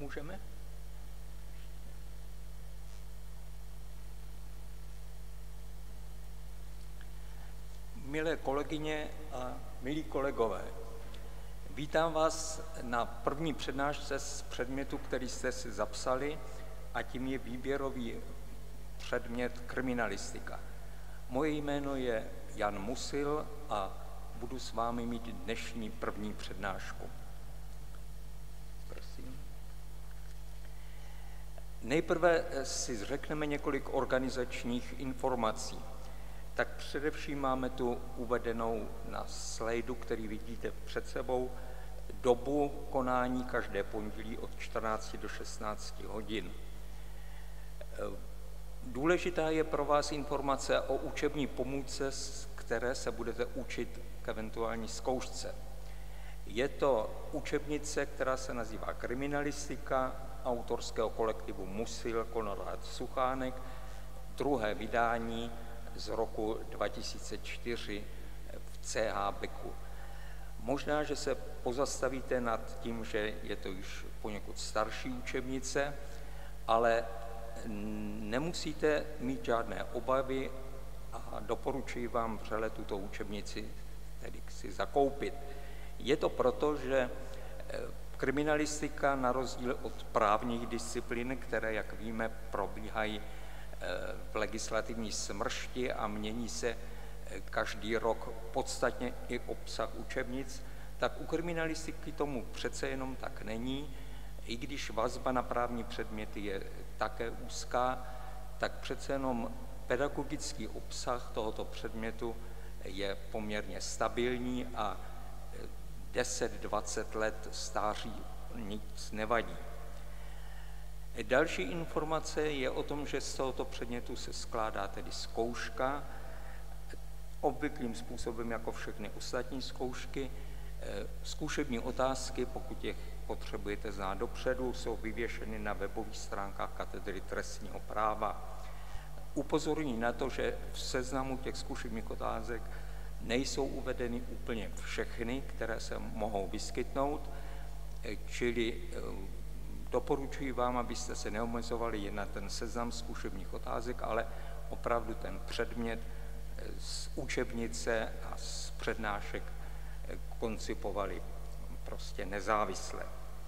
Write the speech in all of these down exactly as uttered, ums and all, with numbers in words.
Můžeme? Milé kolegyně a milí kolegové, vítám vás na první přednášce z předmětu, který jste si zapsali, a tím je výběrový předmět kriminalistika. Moje jméno je Jan Musil a budu s vámi mít dnešní první přednášku. Prosím. Nejprve si řekneme několik organizačních informací. Tak především máme tu uvedenou na slajdu, který vidíte před sebou, dobu konání každé pondělí od čtrnácti do šestnácti hodin. Důležitá je pro vás informace o učební pomůcce, z které se budete učit k eventuální zkoušce. Je to učebnice, která se nazývá Kriminalistika, autorského kolektivu Musil, Konrad Suchánek, druhé vydání z roku dva tisíce čtyři v C H Becku. Možná, že se pozastavíte nad tím, že je to již poněkud starší učebnice, ale nemusíte mít žádné obavy a doporučuji vám vřele tuto učebnici tedy si zakoupit. Je to proto, že kriminalistika na rozdíl od právních disciplín, které, jak víme, probíhají v legislativní smršti a mění se každý rok podstatně i obsah učebnic, tak u kriminalistiky tomu přece jenom tak není. I když vazba na právní předměty je také úzká, tak přece jenom pedagogický obsah tohoto předmětu je poměrně stabilní a deset dvacet let stáří nic nevadí. Další informace je o tom, že z tohoto předmětu se skládá tedy zkouška, obvyklým způsobem jako všechny ostatní zkoušky. Zkušební otázky, pokud je potřebujete znát dopředu, jsou vyvěšeny na webových stránkách Katedry trestního práva. Upozorní na to, že v seznamu těch zkušebních otázek nejsou uvedeny úplně všechny, které se mohou vyskytnout, čili doporučuji vám, abyste se neomezovali jen na ten seznam zkušebních otázek, ale opravdu ten předmět z učebnice a z přednášek koncipovali prostě nezávisle.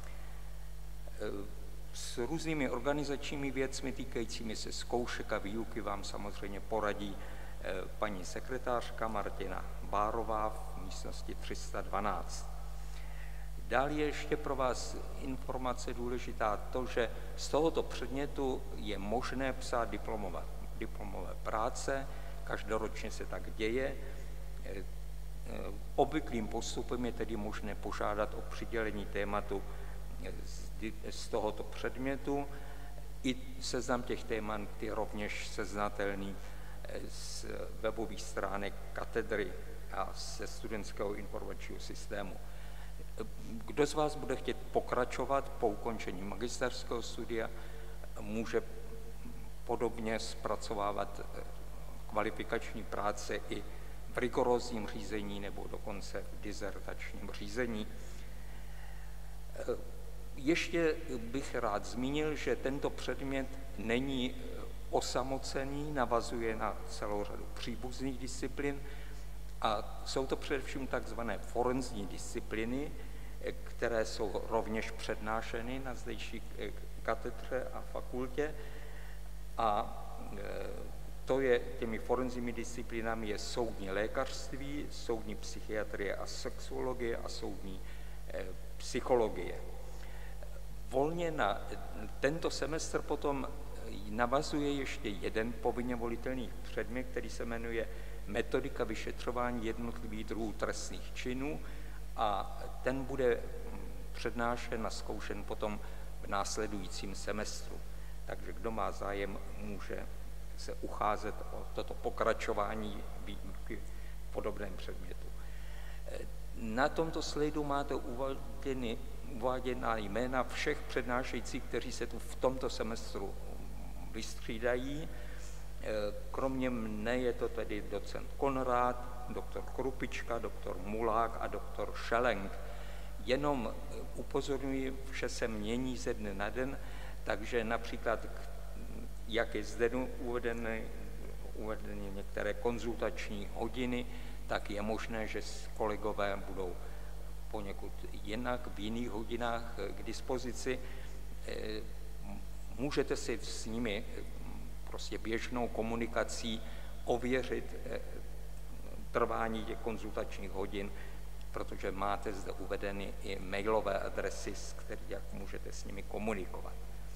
S různými organizačními věcmi týkajícími se zkoušek a výuky vám samozřejmě poradí paní sekretářka Martina Bárová v místnosti tři sta dvanáct. Dále je ještě pro vás informace důležitá to, že z tohoto předmětu je možné psát diplomové, diplomové práce, každoročně se tak děje. Obvyklým postupem je tedy možné požádat o přidělení tématu z tohoto předmětu. I seznam těch témat je rovněž seznatelný z webových stránek katedry a ze studentského informačního systému. Kdo z vás bude chtět pokračovat po ukončení magisterského studia, může podobně zpracovávat kvalifikační práce i v rigorózním řízení nebo dokonce v dizertačním řízení. Ještě bych rád zmínil, že tento předmět není osamocený, navazuje na celou řadu příbuzných disciplín a jsou to především takzvané forenzní disciplíny, které jsou rovněž přednášeny na zdejší katedře a fakultě. A to je, těmi forenzními disciplínami je soudní lékařství, soudní psychiatrie a sexuologie a soudní psychologie. Volně na tento semestr potom navazuje ještě jeden povinně volitelný předmět, který se jmenuje Metodika vyšetřování jednotlivých druhů trestných činů a ten bude přednášen a zkoušen potom v následujícím semestru. Takže kdo má zájem, může se ucházet o toto pokračování výuky v podobném předmětu. Na tomto slajdu máte uváděny, uváděná jména všech přednášejících, kteří se tu v tomto semestru vystřídají. Kromě mne je to tedy docent Konrád, doktor Krupička, doktor Mulák a doktor Šelenk. Jenom upozorňuji, vše se mění ze dne na den, takže například, jak je zde uvedeny, uvedeny některé konzultační hodiny, tak je možné, že kolegové budou poněkud jinak v jiných hodinách k dispozici. Můžete si s nimi prostě běžnou komunikací ověřit trvání těch konzultačních hodin, protože máte zde uvedeny i mailové adresy, z kterých jak můžete s nimi komunikovat.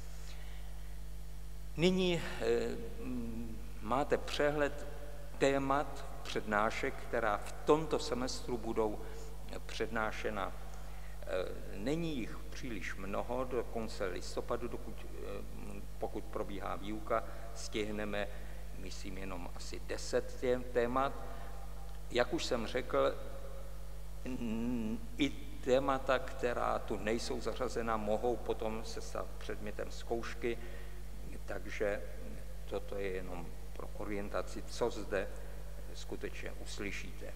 Nyní máte přehled témat přednášek, která v tomto semestru budou přednášena. Není jich příliš mnoho, do konce listopadu, dokud, pokud probíhá výuka, stihneme, myslím, jenom asi deset témat. Jak už jsem řekl, i témata, která tu nejsou zařazena, mohou potom se stát předmětem zkoušky, takže toto je jenom pro orientaci, co zde skutečně uslyšíte.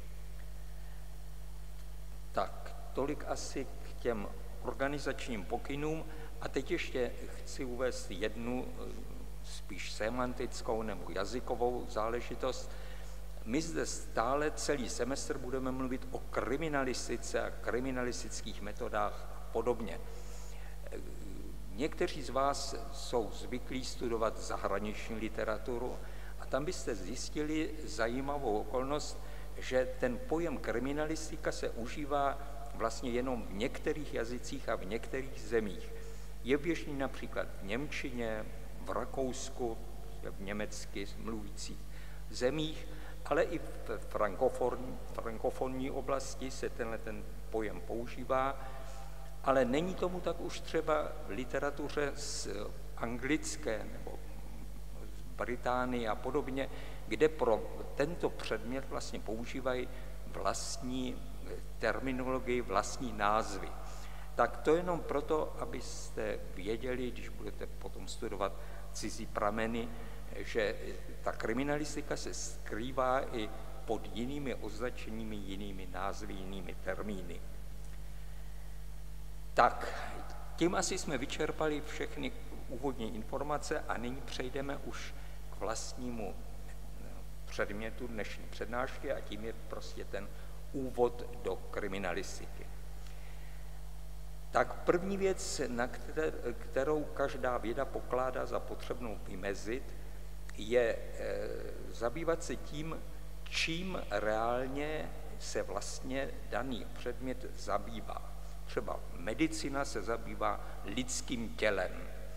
Tak, tolik asi k těm organizačním pokynům a teď ještě chci uvést jednu spíš semantickou nebo jazykovou záležitost. My zde stále celý semestr budeme mluvit o kriminalistice a kriminalistických metodách a podobně. Někteří z vás jsou zvyklí studovat zahraniční literaturu a tam byste zjistili zajímavou okolnost, že ten pojem kriminalistika se užívá vlastně jenom v některých jazycích a v některých zemích. Je běžný například v němčině, v Rakousku, v německy mluvících zemích, ale i v frankofonní, frankofonní oblasti se tenhle ten pojem používá, ale není tomu tak už třeba v literatuře z anglické nebo z Británie a podobně, kde pro tento předmět vlastně používají vlastní terminologii, vlastní názvy. Tak to jenom proto, abyste věděli, když budete potom studovat cizí prameny, že ta kriminalistika se skrývá i pod jinými označeními, jinými názvy, jinými termíny. Tak, tím asi jsme vyčerpali všechny úvodní informace a nyní přejdeme už k vlastnímu předmětu dnešní přednášky a tím je prostě ten úvod do kriminalistiky. Tak první věc, na kterou každá věda pokládá za potřebnou vymezit, je zabývat se tím, čím reálně se vlastně daný předmět zabývá. Třeba medicina se zabývá lidským tělem,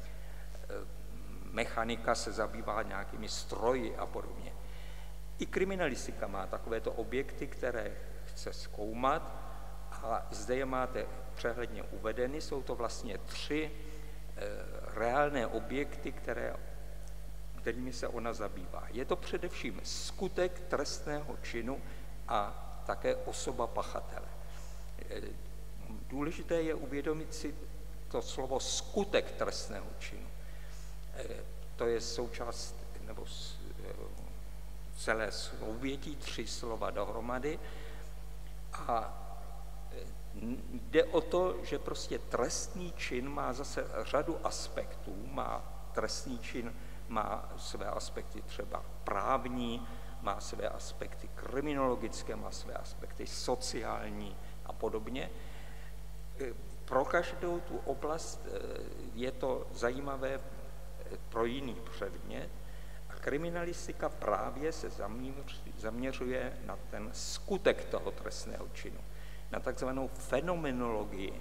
mechanika se zabývá nějakými stroji a podobně. I kriminalistika má takovéto objekty, které chce zkoumat a zde je máte přehledně uvedeny. Jsou to vlastně tři reálné objekty, které, kterými se ona zabývá. Je to především skutek trestného činu a také osoba pachatele. Důležité je uvědomit si to slovo skutek trestného činu. To je součást nebo celé souvětí, tři slova dohromady a jde o to, že prostě trestný čin má zase řadu aspektů, má trestný čin má své aspekty třeba právní, má své aspekty kriminologické, má své aspekty sociální a podobně. Pro každou tu oblast je to zajímavé pro jiný předmět a kriminalistika právě se zaměřuje na ten skutek toho trestného činu, na takzvanou fenomenologii.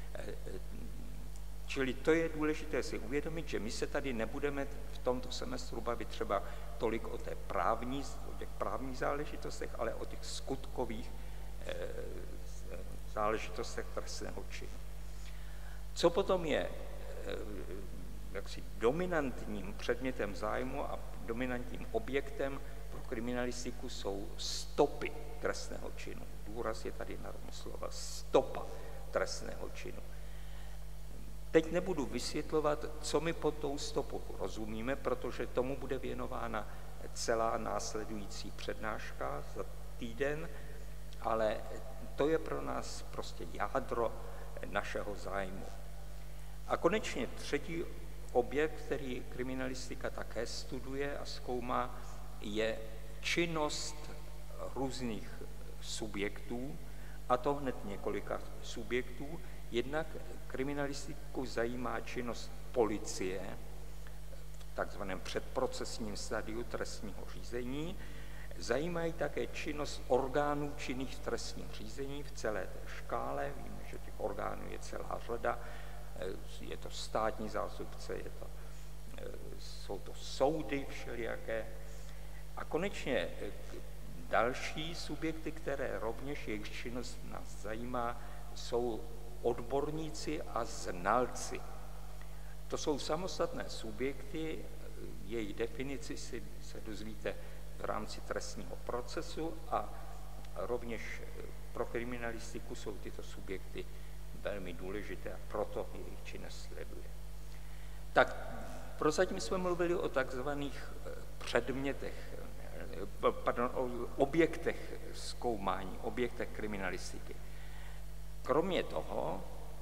Čili to je důležité si uvědomit, že my se tady nebudeme v tomto semestru bavit třeba tolik o té právní, o těch právních záležitostech, ale o těch skutkových záležitostech trestného činu. Co potom je jaksi dominantním předmětem zájmu a dominantním objektem pro kriminalistiku jsou stopy trestného činu. Důraz je tady na slova stopa trestného činu. Teď nebudu vysvětlovat, co my pod tou stopou rozumíme, protože tomu bude věnována celá následující přednáška za týden, ale to je pro nás prostě jádro našeho zájmu. A konečně třetí objekt, který kriminalistika také studuje a zkoumá, je činnost různých subjektů, a to hned několika subjektů. Jednak kriminalistiku zajímá činnost policie v takzvaném předprocesním stadiu trestního řízení, zajímají také činnost orgánů činných v trestním řízení v celé té škále. Víme, že těch orgánů je celá řada. Je to státní zástupce, je to, jsou to soudy všelijaké. A konečně další subjekty, které rovněž jejich činnost nás zajímá, jsou odborníci a znalci. To jsou samostatné subjekty, jejich definici si se dozvíte v rámci trestního procesu a rovněž pro kriminalistiku jsou tyto subjekty velmi důležité a proto jejich činnost sleduje. Tak prozatím jsme mluvili o takzvaných předmětech, pardon, o objektech zkoumání, objektech kriminalistiky. Kromě toho,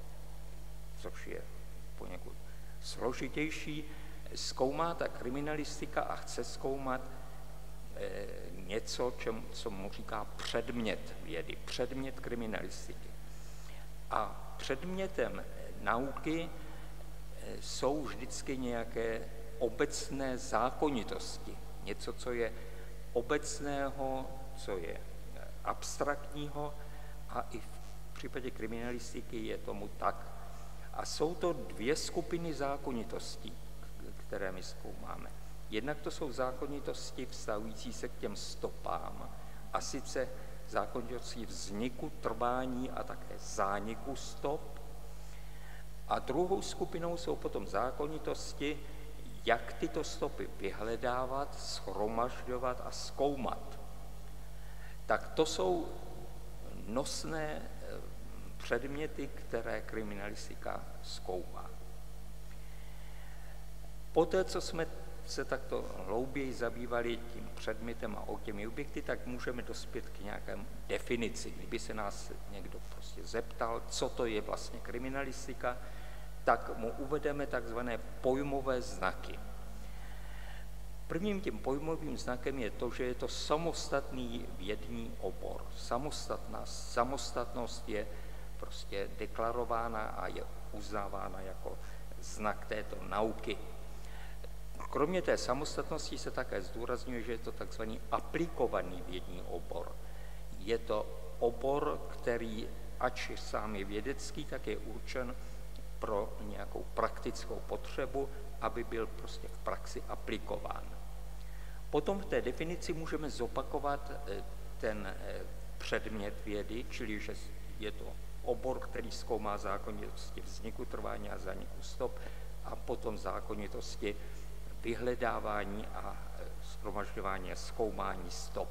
což je poněkud složitější, zkoumá ta kriminalistika a chce zkoumat e, něco, čem, co mu říká předmět vědy, předmět kriminalistiky. A předmětem nauky jsou vždycky nějaké obecné zákonitosti. Něco, co je obecného, co je abstraktního, a i v případě kriminalistiky je tomu tak. A jsou to dvě skupiny zákonitostí, které my zkoumáme. Jednak to jsou zákonitosti vztahující se k těm stopám, a sice zákonitosti vzniku, trvání a také zániku stop. A druhou skupinou jsou potom zákonitosti, jak tyto stopy vyhledávat, shromažďovat a zkoumat. Tak to jsou nosné předměty, které kriminalistika zkoumá. Poté, co jsme se takto hlouběji zabývali tím předmětem a o těmi objekty, tak můžeme dospět k nějaké definici. Kdyby se nás někdo prostě zeptal, co to je vlastně kriminalistika, tak mu uvedeme takzvané pojmové znaky. Prvním tím pojmovým znakem je to, že je to samostatný vědní obor. Samostatná, samostatnost je prostě deklarována a je uznávána jako znak této nauky. Kromě té samostatnosti se také zdůrazňuje, že je to takzvaný aplikovaný vědní obor. Je to obor, který, ač sám je vědecký, tak je určen pro nějakou praktickou potřebu, aby byl prostě v praxi aplikován. Potom v té definici můžeme zopakovat ten předmět vědy, čili že je to obor, který zkoumá zákonitosti vzniku, trvání a zániku stop, a potom zákonitosti vyhledávání a shromažďování a zkoumání stop.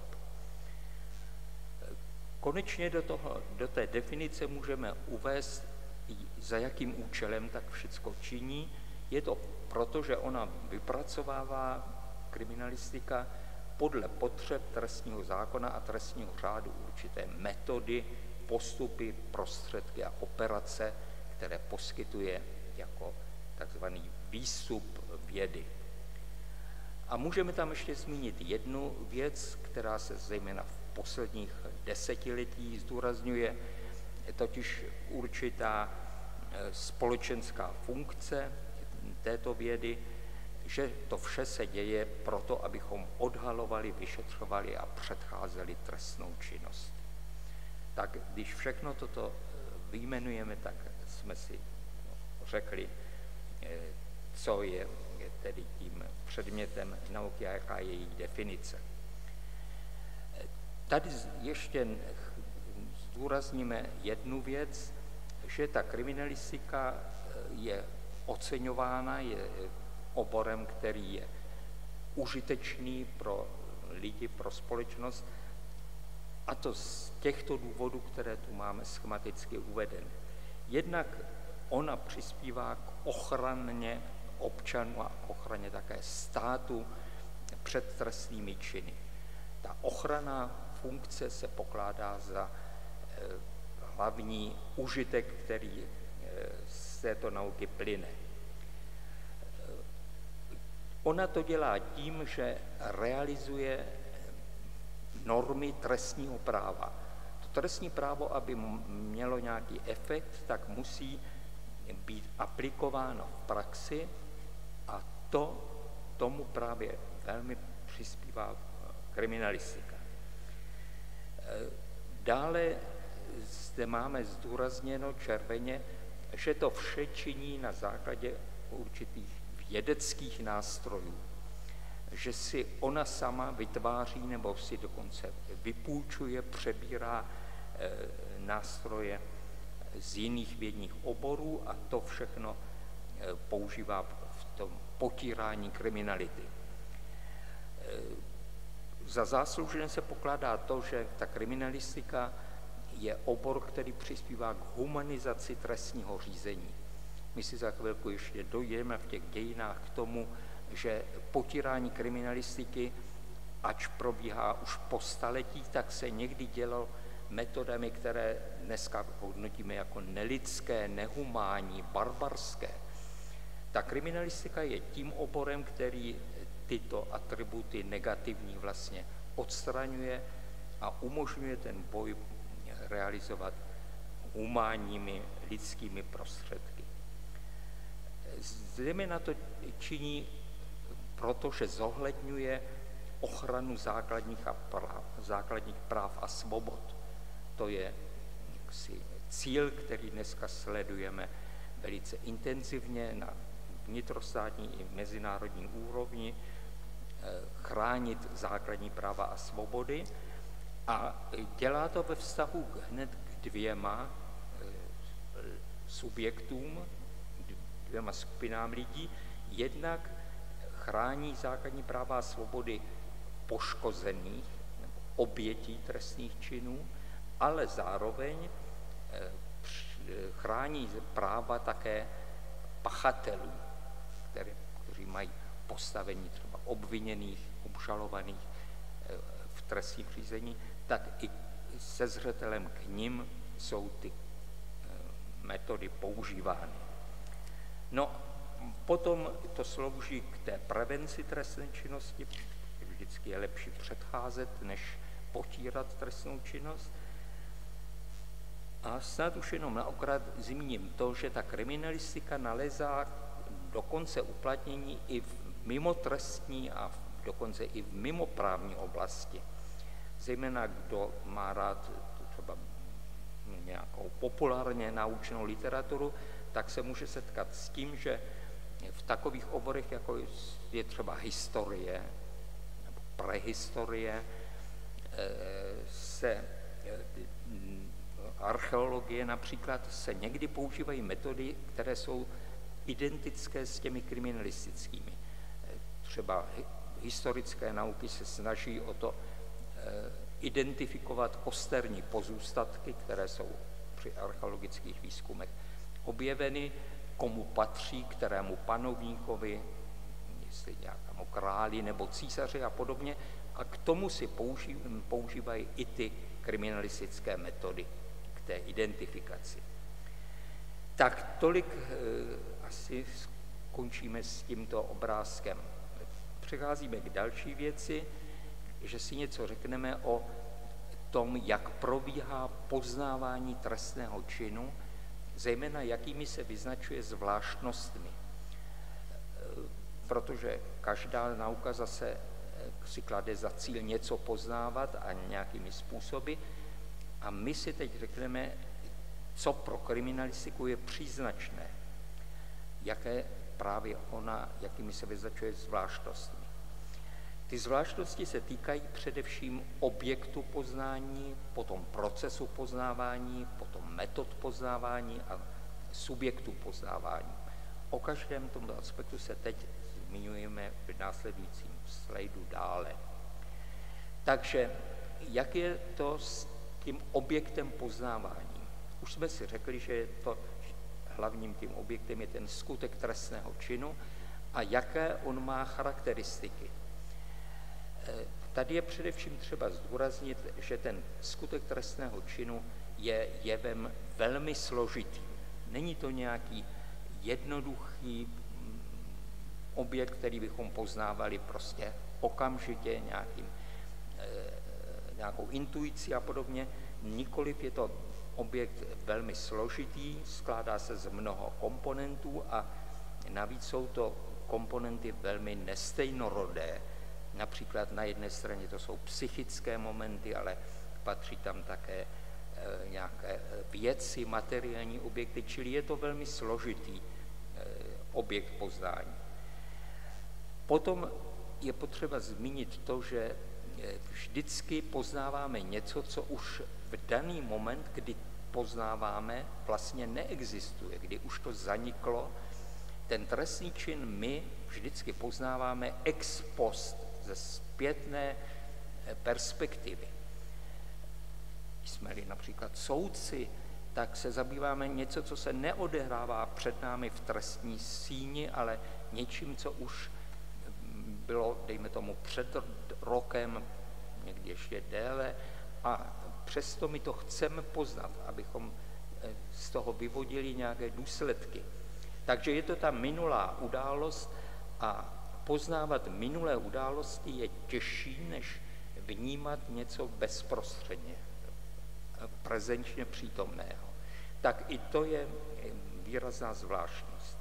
Konečně do, toho, do té definice můžeme uvést, za jakým účelem tak všecko činí. Je to proto, že ona vypracovává kriminalistika podle potřeb trestního zákona a trestního řádu určité metody, postupy, prostředky a operace, které poskytuje jako takzvaný výstup vědy. A můžeme tam ještě zmínit jednu věc, která se zejména v posledních desetiletí zdůrazňuje, totiž určitá společenská funkce této vědy, že to vše se děje proto, abychom odhalovali, vyšetřovali a předcházeli trestnou činnost. Tak když všechno toto vyjmenujeme, tak jsme si řekli, co je tedy tím předmětem nauky a jaká je její definice. Tady ještě zdůrazníme jednu věc, že ta kriminalistika je oceňována, je oborem, který je užitečný pro lidi, pro společnost, a to z těchto důvodů, které tu máme schematicky uvedeny. Jednak ona přispívá k ochraně občanů a k ochraně také státu před trestnými činy. Ta ochranná funkce se pokládá za hlavní užitek, který z této nauky plyne. Ona to dělá tím, že realizuje normy trestního práva. To trestní právo, aby mělo nějaký efekt, tak musí být aplikováno v praxi a to tomu právě velmi přispívá kriminalistika. Dále zde máme zdůrazněno červeně, že to vše činí na základě určitých vědeckých nástrojů, že si ona sama vytváří nebo si dokonce vypůjčuje, přebírá e, nástroje z jiných vědních oborů a to všechno e, používá v tom potírání kriminality. E, za záslužné se pokládá to, že ta kriminalistika je obor, který přispívá k humanizaci trestního řízení. My si za chvilku ještě dojdeme v těch dějinách k tomu, že potírání kriminalistiky, ač probíhá už po staletí, tak se někdy dělo metodami, které dneska hodnotíme jako nelidské, nehumánní, barbarské. Ta kriminalistika je tím oborem, který tyto atributy negativní vlastně odstraňuje a umožňuje ten boj realizovat humánními lidskými prostředky. Zejména to činí, protože zohledňuje ochranu základních, a práv, základních práv a svobod. To je jaksi cíl, který dneska sledujeme velice intenzivně na vnitrostátní i mezinárodní úrovni, chránit základní práva a svobody a dělá to ve vztahu hned k dvěma subjektům, dvěma skupinám lidí. Jednak chrání základní práva a svobody poškozených nebo obětí trestných činů, ale zároveň chrání práva také pachatelů, které, kteří mají postavení třeba obviněných, obžalovaných v trestním řízení, tak i se zřetelem k nim jsou ty metody používány. No, potom to slouží k té prevenci trestné činnosti, vždycky je lepší předcházet, než potírat trestnou činnost. A snad už jenom na okraj zmíním to, že ta kriminalistika nalezá dokonce uplatnění i v mimotrestní a dokonce i v mimoprávní oblasti. Zejména kdo má rád třeba nějakou populárně naučenou literaturu, tak se může setkat s tím, že v takových oborech, jako je třeba historie nebo prehistorie, se archeologie například, se někdy používají metody, které jsou identické s těmi kriminalistickými. Třeba historické nauky se snaží o to identifikovat kosterní pozůstatky, které jsou při archeologických výzkumech objeveny, komu patří, kterému panovníkovi, jestli nějakému králi nebo císaři a podobně, a k tomu si používají i ty kriminalistické metody k té identifikaci. Tak tolik eh, asi skončíme s tímto obrázkem. Přecházíme k další věci, že si něco řekneme o tom, jak probíhá poznávání trestného činu, zejména jakými se vyznačuje zvláštnostmi. Protože každá nauka zase si klade za cíl něco poznávat a nějakými způsoby. A my si teď řekneme, co pro kriminalistiku je příznačné, jaké právě ona, jakými se vyznačuje zvláštnostmi. Ty zvláštnosti se týkají především objektu poznání, potom procesu poznávání, potom metod poznávání a subjektu poznávání. O každém tomto aspektu se teď zmiňujeme v následujícím slajdu dále. Takže jak je to s tím objektem poznávání? Už jsme si řekli, že je to hlavním tím objektem je ten skutek trestného činu a jaké on má charakteristiky. Tady je především třeba zdůraznit, že ten skutek trestného činu je jevem velmi složitým. Není to nějaký jednoduchý objekt, který bychom poznávali prostě okamžitě nějakým, e, nějakou intuicí a podobně. Nikoliv je to objekt velmi složitý, skládá se z mnoho komponentů a navíc jsou to komponenty velmi nestejnorodé. Například na jedné straně to jsou psychické momenty, ale patří tam také e, nějaké věci, materiální objekty, čili je to velmi složitý e, objekt poznání. Potom je potřeba zmínit to, že vždycky poznáváme něco, co už v daný moment, kdy poznáváme, vlastně neexistuje, kdy už to zaniklo. Ten trestný čin my vždycky poznáváme ex post, ze zpětné perspektivy. Jsme-li například soudci, tak se zabýváme něco, co se neodehrává před námi v trestní síni, ale něčím, co už bylo, dejme tomu, před rokem, někdy ještě déle, a přesto my to chceme poznat, abychom z toho vyvodili nějaké důsledky. Takže je to ta minulá událost a poznávat minulé události je těžší, než vnímat něco bezprostředně, prezenčně přítomného. Tak i to je výrazná zvláštnost.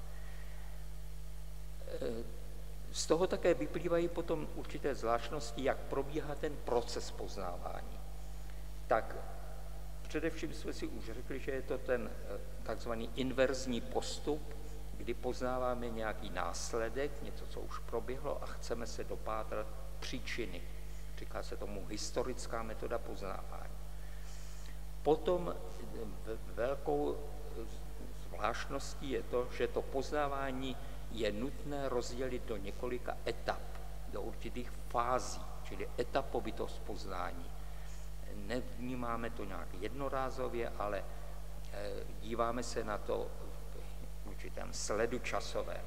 Z toho také vyplývají potom určité zvláštnosti, jak probíhá ten proces poznávání. Tak především jsme si už řekli, že je to ten takzvaný inverzní postup, kdy poznáváme nějaký následek, něco, co už proběhlo a chceme se dopátrat příčiny. Říká se tomu historická metoda poznávání. Potom velkou zvláštností je to, že to poznávání je nutné rozdělit do několika etap, do určitých fází, čili etapovitost poznání. Nevnímáme to nějak jednorázově, ale díváme se na to v určitém sledu časovém.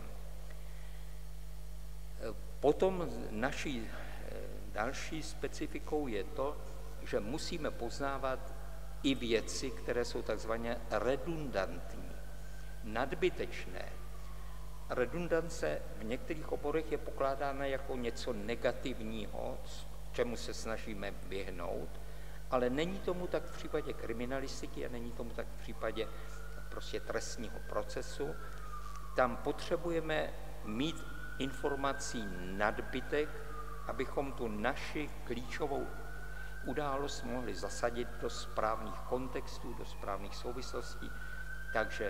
Potom naší další specifikou je to, že musíme poznávat i věci, které jsou takzvaně redundantní, nadbytečné. Redundance v některých oborech je pokládána jako něco negativního, čemu se snažíme vyhnout, ale není tomu tak v případě kriminalistiky a není tomu tak v případě prostě trestního procesu. Tam potřebujeme mít informací nadbytek, abychom tu naši klíčovou událost mohli zasadit do správných kontextů, do správných souvislostí, takže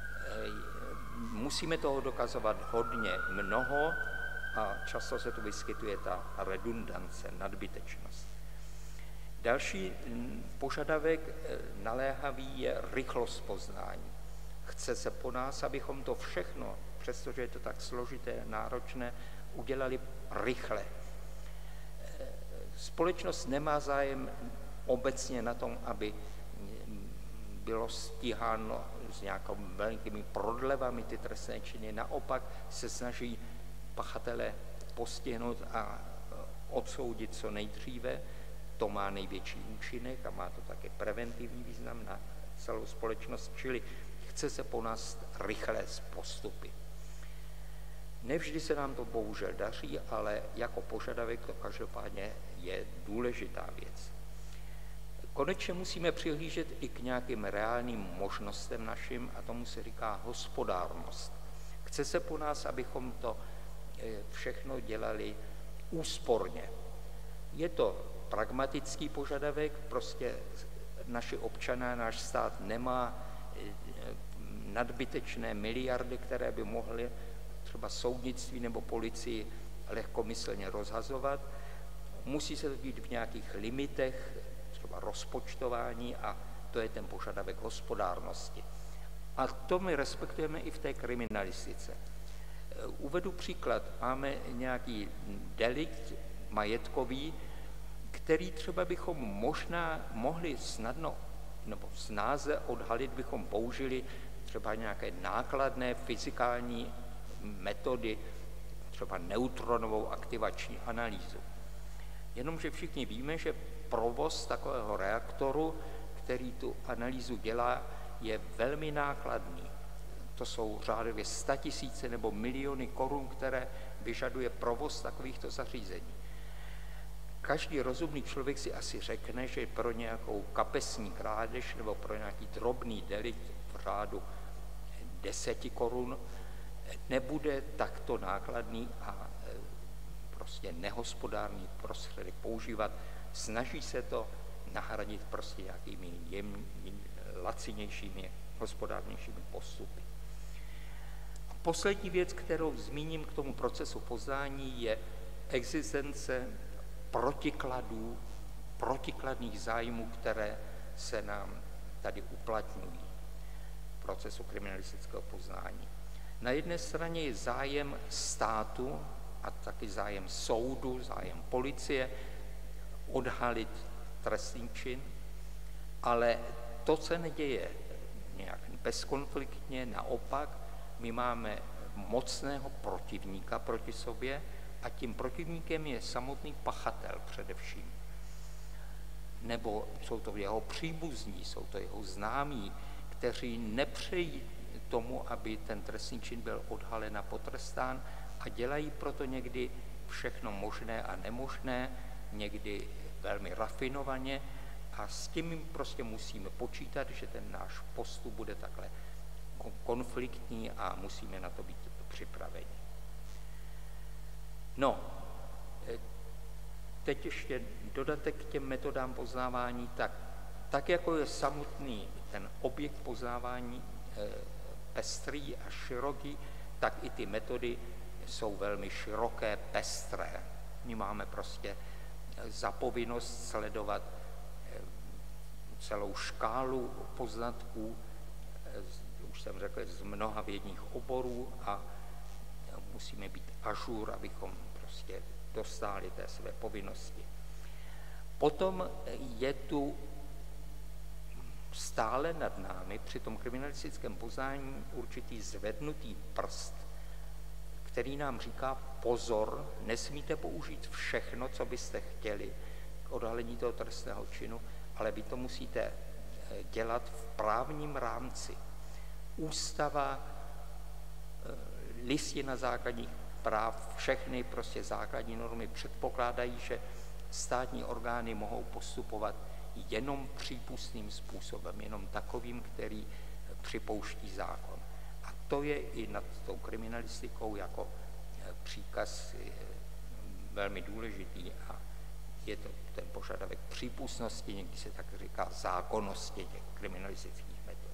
musíme toho dokazovat hodně mnoho a často se tu vyskytuje ta redundance, nadbytečnost. Další požadavek naléhavý je rychlost poznání. Chce se po nás, abychom to všechno, přestože je to tak složité, náročné, udělali rychle. Společnost nemá zájem obecně na tom, aby bylo stíháno s nějakými velkými prodlevami ty trestné činy. Naopak se snaží pachatele postihnout a odsoudit co nejdříve. To má největší účinek a má to také preventivní význam na celou společnost, čili chce se po nás rychlé postupy. Nevždy se nám to bohužel daří, ale jako požadavek to každopádně je důležitá věc. Konečně musíme přihlížet i k nějakým reálným možnostem našim a tomu se říká hospodárnost. Chce se po nás, abychom to všechno dělali úsporně. Je to pragmatický požadavek, prostě naši občané, náš stát nemá nadbytečné miliardy, které by mohly třeba soudnictví nebo policii lehkomyslně rozhazovat. Musí se to dít v nějakých limitech, třeba rozpočtování, a to je ten požadavek hospodárnosti. A to my respektujeme i v té kriminalistice. Uvedu příklad. Máme nějaký delikt majetkový, který třeba bychom možná mohli snadno nebo snáze odhalit, bychom použili třeba nějaké nákladné fyzikální metody, třeba neutronovou aktivační analýzu. Jenomže všichni víme, že provoz takového reaktoru, který tu analýzu dělá, je velmi nákladný. To jsou řádově statisíce nebo miliony korun, které vyžaduje provoz takovýchto zařízení. Každý rozumný člověk si asi řekne, že pro nějakou kapesní krádež nebo pro nějaký drobný delikt v řádu deseti korun nebude takto nákladný a prostě nehospodárný prostředek používat. Snaží se to nahradit prostě nějakými jem, lacinějšími, hospodárnějšími postupy. A poslední věc, kterou zmíním k tomu procesu poznání, je existence protikladů, protikladných zájmů, které se nám tady uplatňují v procesu kriminalistického poznání. Na jedné straně je zájem státu a taky zájem soudu, zájem policie odhalit trestný čin, ale to se neděje nějak bezkonfliktně, naopak my máme mocného protivníka proti sobě a tím protivníkem je samotný pachatel především. Nebo jsou to jeho příbuzní, jsou to jeho známí, kteří nepřejí tomu, aby ten trestný čin byl odhalen a potrestán a dělají proto někdy všechno možné a nemožné, někdy velmi rafinovaně a s tím prostě musíme počítat, že ten náš postup bude takhle konfliktní a musíme na to být připraveni. No, teď ještě dodatek k těm metodám poznávání, tak, tak jako je samotný ten objekt poznávání eh, pestrý a široký, tak i ty metody jsou velmi široké, pestré. My máme prostě za povinnost sledovat celou škálu poznatků, už jsem řekl, z mnoha vědních oborů a musíme být ažur, abychom prostě dostáli té své povinnosti. Potom je tu stále nad námi při tom kriminalistickém poznání určitý zvednutý prst, který nám říká pozor, nesmíte použít všechno, co byste chtěli k odhalení toho trestného činu, ale vy to musíte dělat v právním rámci. Ústava, listina základních práv, všechny prostě základní normy předpokládají, že státní orgány mohou postupovat jenom přípustným způsobem, jenom takovým, který připouští zákon. A to je i nad tou kriminalistikou jako příkaz velmi důležitý a je to ten požadavek přípustnosti, někdy se tak říká zákonnosti těch kriminalistických metod.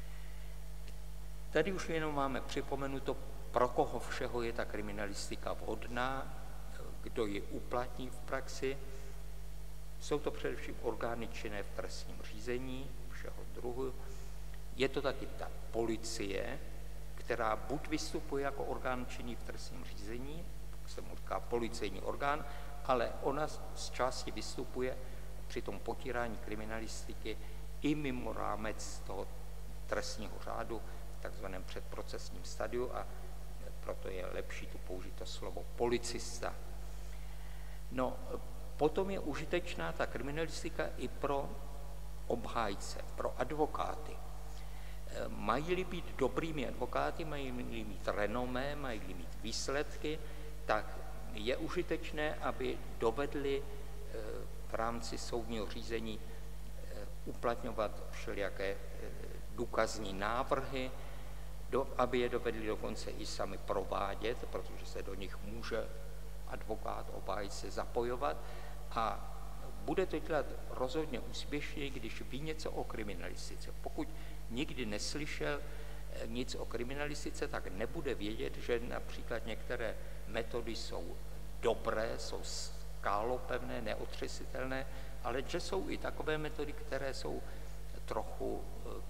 Tady už jenom máme připomenuto, pro koho všeho je ta kriminalistika vhodná, kdo ji uplatní v praxi. Jsou to především orgány činné v trestním řízení všeho druhu. Je to taky ta policie, která buď vystupuje jako orgán činný v trestním řízení, tak se mu říká policejní orgán, ale ona z části vystupuje při tom potírání kriminalistiky i mimo rámec toho trestního řádu v takzvaném předprocesním stadiu a proto je lepší tu použít to slovo policista. No, potom je užitečná ta kriminalistika i pro obhájce, pro advokáty. Mají-li být dobrými advokáty, mají-li mít renomé, mají-li mít výsledky, tak je užitečné, aby dovedli v rámci soudního řízení uplatňovat všelijaké důkazní návrhy, do, aby je dovedli dokonce i sami provádět, protože se do nich může advokát, obhájce zapojovat a bude to dělat rozhodně úspěšněji, když ví něco o kriminalistice. Pokud nikdy neslyšel nic o kriminalistice, tak nebude vědět, že například některé metody jsou dobré, jsou skálopevné, neotřesitelné, ale že jsou i takové metody, které jsou trochu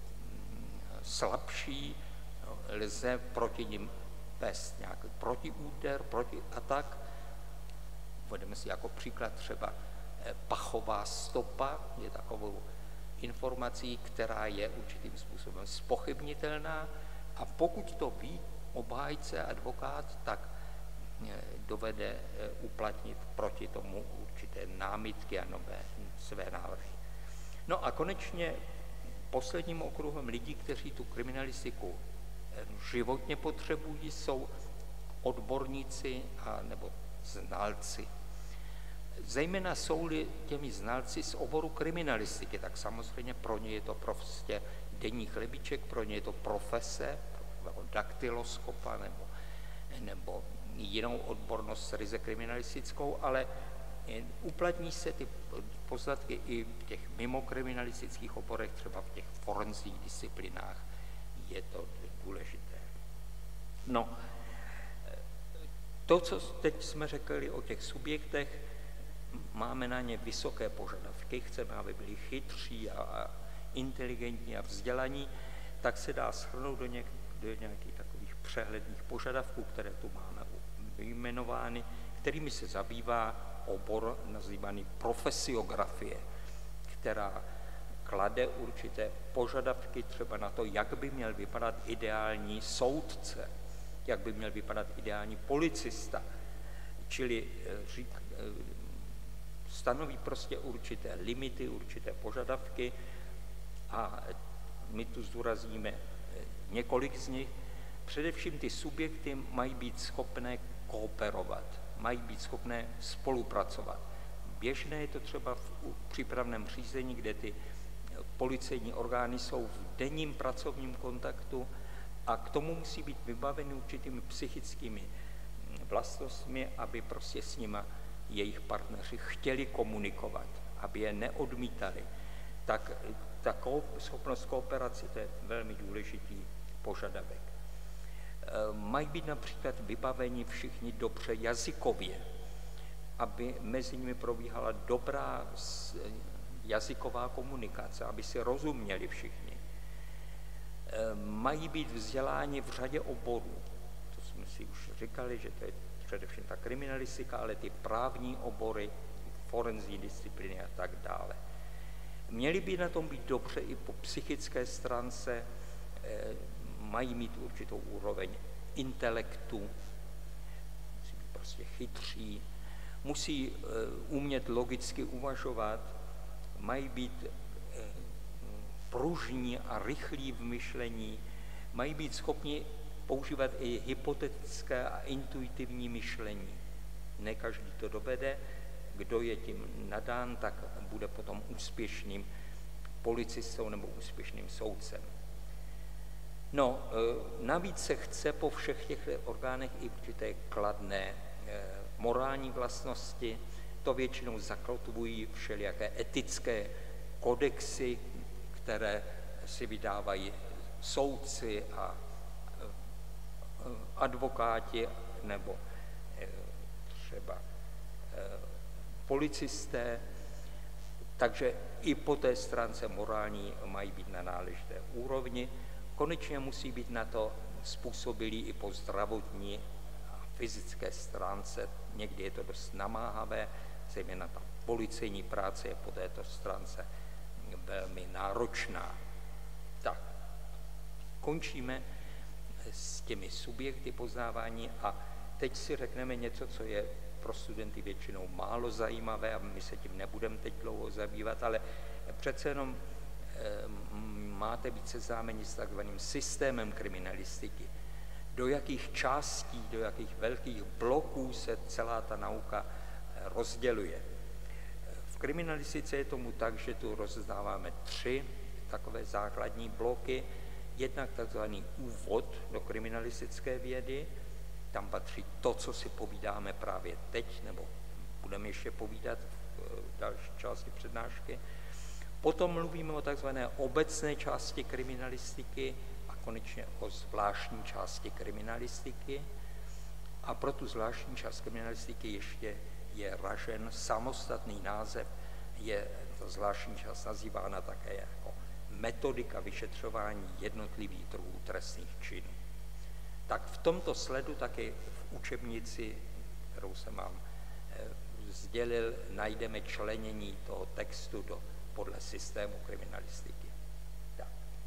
slabší, lze proti nim vést nějaký protiúder, protiatak. Uvedeme si jako příklad třeba pachová stopa, je takovou informací, která je určitým způsobem zpochybnitelná a pokud to ví obhájce, advokát, tak dovede uplatnit proti tomu určité námitky a nové své návrhy. No a konečně Posledním okruhem lidí, kteří tu kriminalistiku životně potřebují, jsou odborníci a nebo znalci. Zejména jsou-li těmi znalci z oboru kriminalistiky, tak samozřejmě pro ně je to prostě denní chlebíček, pro ně je to profese, pro daktyloskopa nebo, nebo jinou odbornost ryze kriminalistickou, ale uplatní se ty poznatky i v těch mimokriminalistických oborech, třeba v těch forenzních disciplinách je to důležité. No, to, co teď jsme řekli o těch subjektech, máme na ně vysoké požadavky, chceme, aby byli chytří a, a inteligentní a vzdělaní, tak se dá shrnout do, něk, do nějakých takových přehledných požadavků, které tu máme vyjmenovány, kterými se zabývá obor nazývaný profesiografie, která klade určité požadavky třeba na to, jak by měl vypadat ideální soudce, jak by měl vypadat ideální policista, čili řík, stanoví prostě určité limity, určité požadavky a my tu zdůrazníme několik z nich. Především ty subjekty mají být schopné kooperovat, mají být schopné spolupracovat. Běžné je to třeba v přípravném řízení, kde ty policejní orgány jsou v denním pracovním kontaktu a k tomu musí být vybaveny určitými psychickými vlastnostmi, aby prostě s nima jejich partneři chtěli komunikovat, aby je neodmítali. Tak ta schopnost kooperace, to je velmi důležitý požadavek. Mají být například vybaveni všichni dobře jazykově, aby mezi nimi probíhala dobrá jazyková komunikace, aby si rozuměli všichni. Mají být vzděláni v řadě oborů. To jsme si už říkali, že to je především ta kriminalistika, ale ty právní obory, forenzní disciplíny a tak dále. Měli by na tom být dobře i po psychické stránce, mají mít určitou úroveň intelektu, musí být prostě chytří, musí umět logicky uvažovat, mají být pružní a rychlí v myšlení, mají být schopni používat i hypotetické a intuitivní myšlení. Ne každý to dovede, kdo je tím nadán, tak bude potom úspěšným policistou nebo úspěšným soudcem. No, navíc se chce po všech těch orgánech i určité kladné morální vlastnosti. To většinou zakotvují všelijaké etické kodexy, které si vydávají soudci a advokáti nebo třeba policisté, takže i po té stránce morální mají být na náležité úrovni. Konečně musí být na to způsobilí i po zdravotní a fyzické stránce. Někdy je to dost namáhavé, zejména ta policejní práce je po této stránce velmi náročná. Tak, končíme s těmi subjekty poznávání a teď si řekneme něco, co je pro studenty většinou málo zajímavé a my se tím nebudeme teď dlouho zabývat, ale přece jenom e, máte být seznámeni s takzvaným systémem kriminalistiky. Do jakých částí, do jakých velkých bloků se celá ta nauka rozděluje. V kriminalistice je tomu tak, že tu rozdáváme tři takové základní bloky. Jednak takzvaný úvod do kriminalistické vědy, tam patří to, co si povídáme právě teď, nebo budeme ještě povídat v další části přednášky. Potom mluvíme o takzvané obecné části kriminalistiky a konečně o zvláštní části kriminalistiky. A pro tu zvláštní část kriminalistiky ještě je ražen samostatný název, je ta zvláštní část nazývána také jako metodika vyšetřování jednotlivých druhů trestných činů. Tak v tomto sledu také v učebnici, kterou jsem vám sdělil, najdeme členění toho textu do, podle systému kriminalistiky. Tak.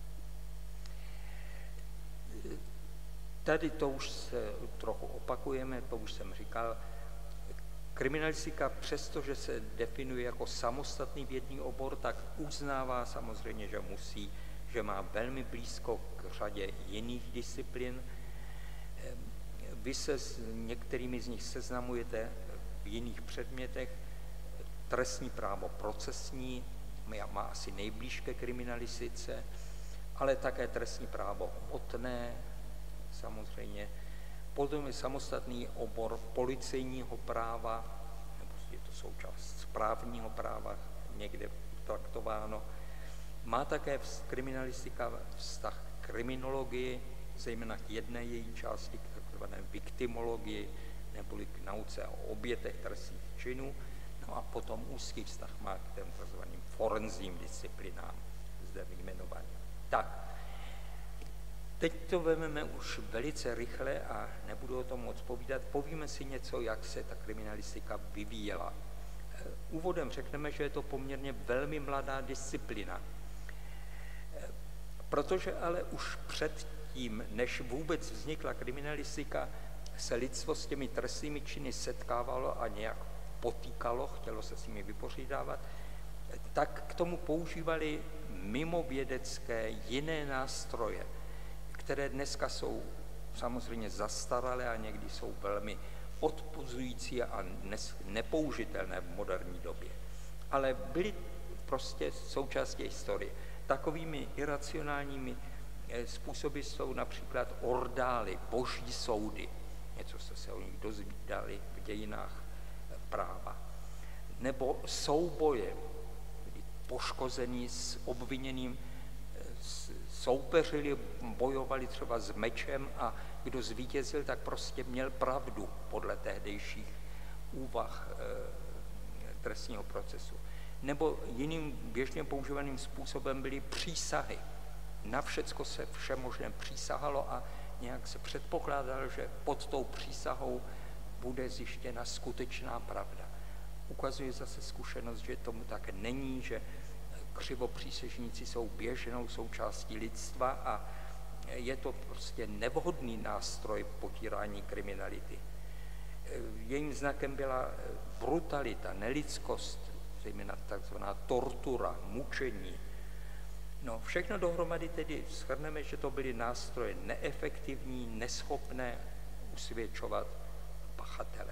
Tady to už se trochu opakujeme, to už jsem říkal. Kriminalistika, přestože se definuje jako samostatný vědní obor, tak uznává samozřejmě, že musí že má velmi blízko k řadě jiných disciplín. Vy se s některými z nich seznamujete v jiných předmětech. Trestní právo procesní má asi nejblíž ke kriminalistice, ale také trestní právo hmotné, samozřejmě. Potom je samostatný obor policejního práva, nebo je to součást správního práva, někde traktováno. Má také kriminalistika vztah k kriminologii, zejména k jedné její části, k takzvané viktimologii, neboli k nauce o obětech trestných činů. No a potom úzký vztah má k těm takzvaným forenzním disciplinám, zde vyjmenovaným. Tak, teď to vezmeme už velice rychle a nebudu o tom moc povídat. Povíme si něco, jak se ta kriminalistika vyvíjela. Úvodem řekneme, že je to poměrně velmi mladá disciplína. Protože ale už předtím, než vůbec vznikla kriminalistika, se lidstvo s těmi trestnými činy setkávalo a nějak potýkalo, chtělo se s nimi vypořádávat, tak k tomu používali mimovědecké jiné nástroje, které dneska jsou samozřejmě zastaralé a někdy jsou velmi odpuzující a nepoužitelné v moderní době. Ale byly prostě součástí historie. Takovými iracionálními způsoby jsou například ordály, boží soudy. Něco jste se o nich dozvídali v dějinách práva. Nebo souboje, kdy poškození s obviněným soupeřili, bojovali třeba s mečem a kdo zvítězil, tak prostě měl pravdu podle tehdejších úvah e, trestního procesu. Nebo jiným běžně používaným způsobem byly přísahy. Na všecko se všemožné přísahalo a nějak se předpokládalo, že pod tou přísahou bude zjištěna skutečná pravda. Ukazuje zase zkušenost, že tomu tak není, že křivopřísežníci jsou běžnou součástí lidstva a je to prostě nevhodný nástroj potírání kriminality. Jejím znakem byla brutalita, nelidskost, zejména takzvaná tortura, mučení. No, všechno dohromady tedy shrneme, že to byly nástroje neefektivní, neschopné usvědčovat pachatele.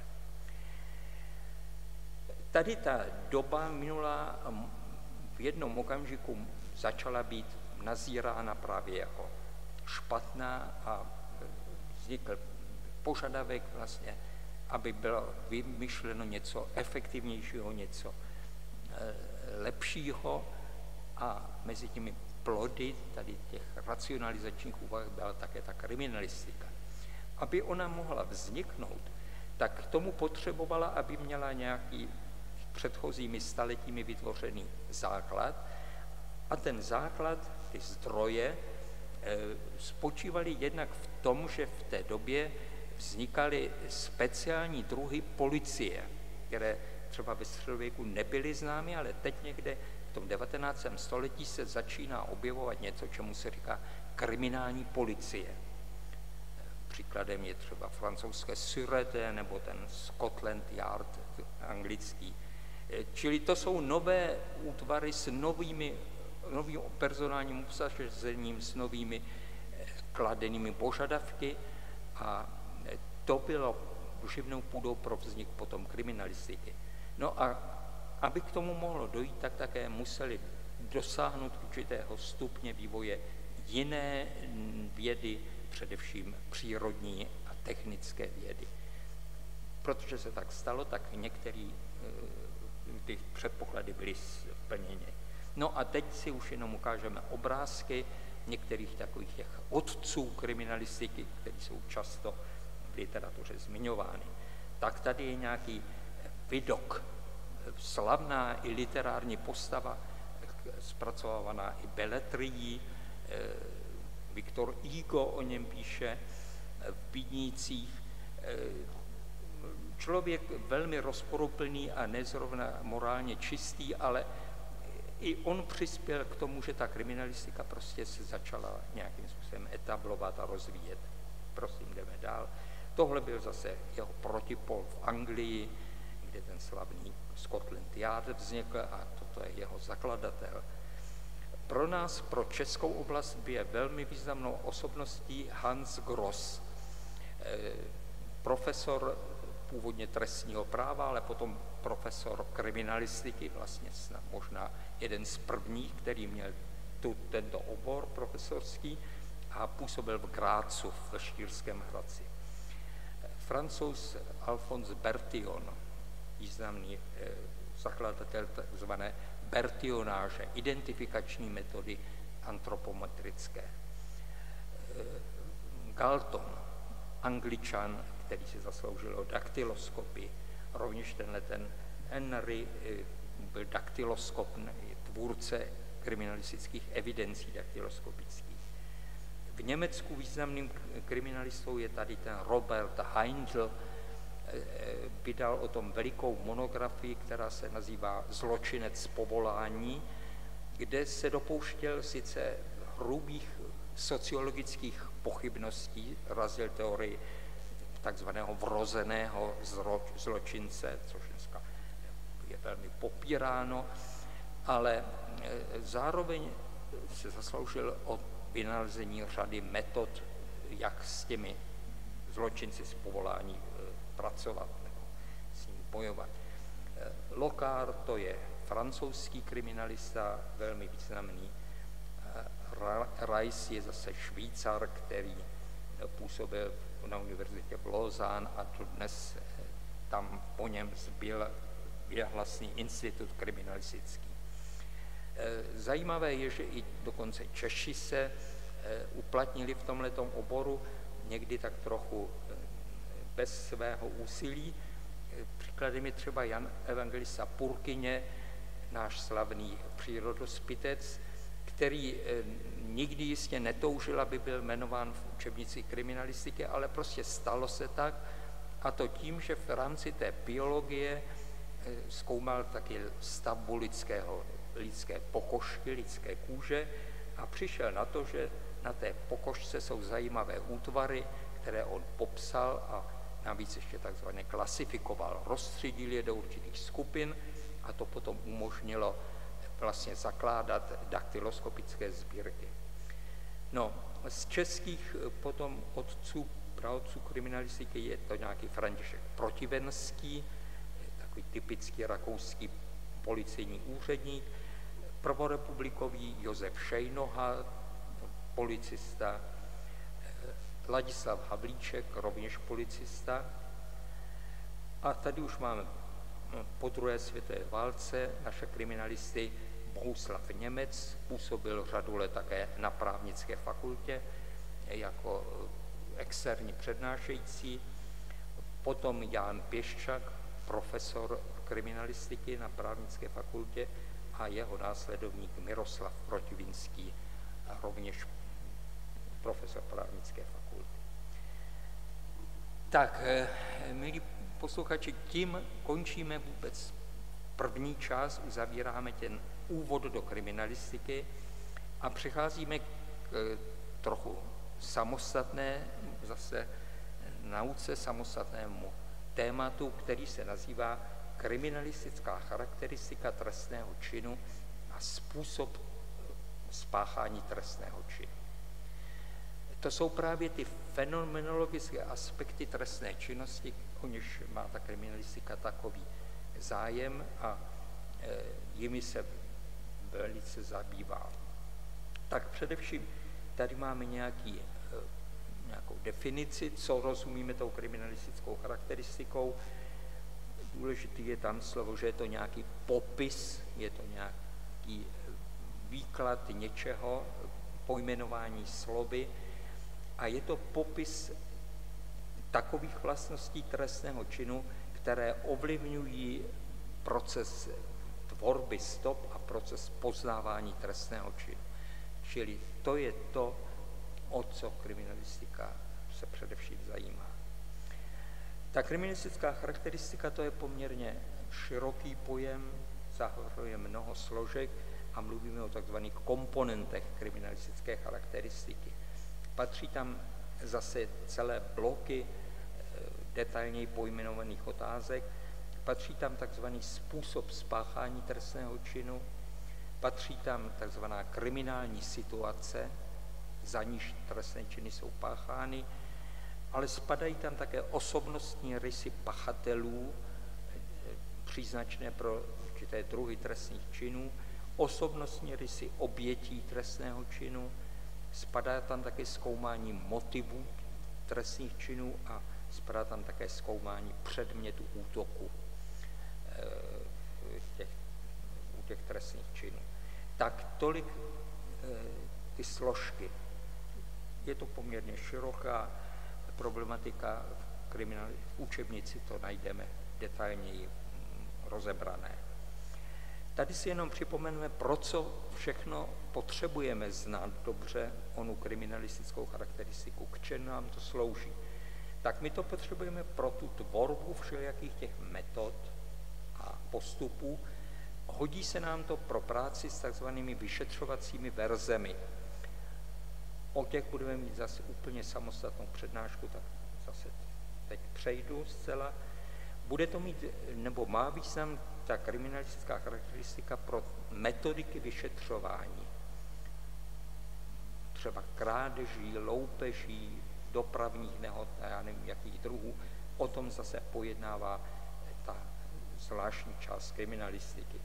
Tady ta doba minulá v jednom okamžiku začala být nazírána právě jako špatná a vznikl požadavek vlastně, aby bylo vymyšleno něco efektivnějšího, něco lepšího a mezi těmi plody tady těch racionalizačních úvah byla také ta kriminalistika. Aby ona mohla vzniknout, tak k tomu potřebovala, aby měla nějaký předchozími staletími vytvořený základ a ten základ, ty zdroje, spočívaly jednak v tom, že v té době vznikaly speciální druhy policie, které třeba ve středověku nebyly známy, ale teď někde v tom devatenáctém století se začíná objevovat něco, čemu se říká kriminální policie. Příkladem je třeba francouzské Sûreté nebo ten Scotland Yard anglický. Čili to jsou nové útvary s novými, novým personálním obsazením, s novými kladenými požadavky a to bylo živnou půdou pro vznik potom kriminalistiky. No a aby k tomu mohlo dojít, tak také museli dosáhnout určitého stupně vývoje jiné vědy, především přírodní a technické vědy. Protože se tak stalo, tak některé ty předpoklady byly splněny. No a teď si už jenom ukážeme obrázky některých takových těch otců kriminalistiky, které jsou často v literatuře zmiňovány. Tak tady je nějaký Vidocq, slavná i literární postava, zpracovávaná i beletrií. Viktor Hugo o něm píše v Bídnících. Člověk velmi rozporuplný a nezrovna morálně čistý, ale i on přispěl k tomu, že ta kriminalistika prostě se začala nějakým způsobem etablovat a rozvíjet. Prosím, jdeme dál. Tohle byl zase jeho protipol v Anglii, kde ten slavný Scotland Yard vznikl a toto je jeho zakladatel. Pro nás, pro českou oblast, je velmi významnou osobností Hans Gross, profesor původně trestního práva, ale potom profesor kriminalistiky, vlastně snad možná jeden z prvních, který měl tu, tento obor profesorský a působil v Grácu, v Štýrském Hradci. Francouz Alphonse Bertillon, významný eh, zakladatel tzv. Bertillionáže, identifikační metody antropometrické. Eh, Galton, Angličan, který si zasloužil o daktyloskopii, rovněž tenhle ten Henry eh, byl daktyloskop, tvůrce kriminalistických evidencí daktyloskopických. V Německu významným kriminalistou je tady ten Robert Heindl, vydal o tom velikou monografii, která se nazývá Zločinec z povolání, kde se dopouštěl sice hrubých sociologických pochybností, razil teorii takzvaného vrozeného zločince, což dneska je velmi popíráno, ale zároveň se zasloužil o vynalezení řady metod, jak s těmi zločinci z povolání pracovat nebo s nimi bojovat. Locard, to je francouzský kriminalista, velmi významný. Rice je zase Švýcar, který působil na univerzitě v Lausanne a dnes tam po něm zbyl věhlasný institut kriminalistický. Zajímavé je, že i dokonce Češi se uplatnili v tomhletom oboru, někdy tak trochu bez svého úsilí. Příkladem je třeba Jan Evangelista Purkyně, náš slavný přírodospitec, který nikdy jistě netoužil, aby byl jmenován v učebnici kriminalistiky, ale prostě stalo se tak, a to tím, že v rámci té biologie zkoumal taky stavbu lidského, lidské pokožky, lidské kůže a přišel na to, že na té pokožce jsou zajímavé útvary, které on popsal a navíc ještě takzvaně klasifikoval, rozstřídil je do určitých skupin a to potom umožnilo vlastně zakládat daktyloskopické sbírky. No, z českých potom otců, praotců kriminalistiky je to nějaký František Protivenský, takový typický rakouský policejní úředník, prvorepublikový Josef Šejnoha, policista, Ladislav Havlíček, rovněž policista. A tady už máme po druhé světové válce naše kriminalisty. Bohuslav Němec působil řadu let také na právnické fakultě jako externí přednášející. Potom Jan Pěščak, profesor kriminalistiky na právnické fakultě, a jeho následovník Miroslav Protivinský, a rovněž profesor právnické fakulty. Tak, milí posluchači, tím končíme vůbec první část, uzavíráme ten úvod do kriminalistiky a přecházíme k trochu samostatné, zase nauce, samostatnému tématu, který se nazývá kriminalistická charakteristika trestného činu a způsob spáchání trestného činu. To jsou právě ty fenomenologické aspekty trestné činnosti, o něž má ta kriminalistika takový zájem a e, jimi se velice zabývá. Tak především tady máme nějaký, e, nějakou definici, co rozumíme tou kriminalistickou charakteristikou. Důležitý je tam slovo, že je to nějaký popis, je to nějaký výklad něčeho, pojmenování slovy a je to popis takových vlastností trestného činu, které ovlivňují proces tvorby stop a proces poznávání trestného činu. Čili to je to, o co kriminalistika se především zajímá. Ta kriminalistická charakteristika, to je poměrně široký pojem, zahrnuje mnoho složek a mluvíme o takzvaných komponentech kriminalistické charakteristiky. Patří tam zase celé bloky detailněji pojmenovaných otázek, patří tam takzvaný způsob spáchání trestného činu, patří tam takzvaná kriminální situace, za níž trestné činy jsou páchány, ale spadají tam také osobnostní rysy pachatelů, příznačné pro určité druhy trestných činů, osobnostní rysy obětí trestného činu, spadá tam také zkoumání motivů trestných činů a spadá tam také zkoumání předmětu útoku těch, u těch trestných činů. Tak tolik ty složky. Je to poměrně široká problematika, v, kriminali- v učebnici to najdeme detailněji rozebrané. Tady si jenom připomeneme, pro co všechno potřebujeme znát dobře onu kriminalistickou charakteristiku, k čemu nám to slouží. Tak my to potřebujeme pro tu tvorbu všelijakých těch metod a postupů. Hodí se nám to pro práci s takzvanými vyšetřovacími verzemi. O těch budeme mít zase úplně samostatnou přednášku, tak zase teď přejdu zcela. Bude to mít, nebo má význam ta kriminalistická charakteristika pro metodiky vyšetřování. Třeba krádeží, loupeží, dopravních nehod, já nevím, jakých druhů. O tom zase pojednává ta zvláštní část kriminalistiky.